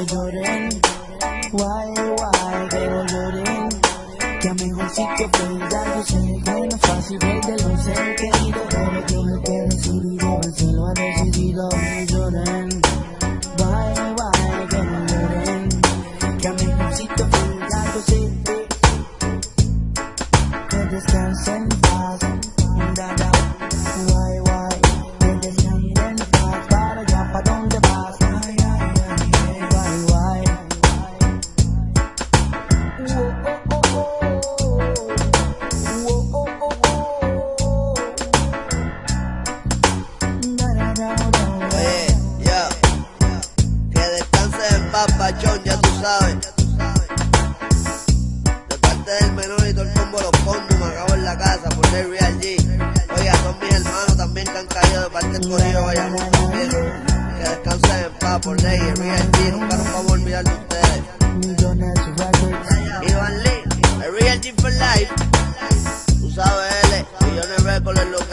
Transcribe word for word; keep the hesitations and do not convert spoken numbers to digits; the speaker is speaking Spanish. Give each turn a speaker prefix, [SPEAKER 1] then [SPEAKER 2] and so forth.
[SPEAKER 1] no lloren. Guay, guay, que no lloren. Que a mejor sitio pensar, yo sé que no es fácil ver de los seres queridos, pero yo me quedo decidido, se lo ha decidido. No lloren. Guay, guay, que no lloren. Que a mejor sitio pensar, yo sé que descansen en paz. Dada, guay, guay, que descansen en paz. Para allá, ¿pa' dónde vas? Ay, ay, ay, guay, guay.
[SPEAKER 2] Oye, yo, que descanses en paz, pachón, ya tú sabes. De parte del menor y todo el combo, los fondos, me acabo en la casa por el Real G. Oye, son mis hermanos también que han caído de parte del corillo, vayan también. Que descansen en paz por ley, el Real G, nunca nos vamos a olvidar de ustedes. Iván Lee, el Real G for life. Tú sabes, L, Millones Records es lo que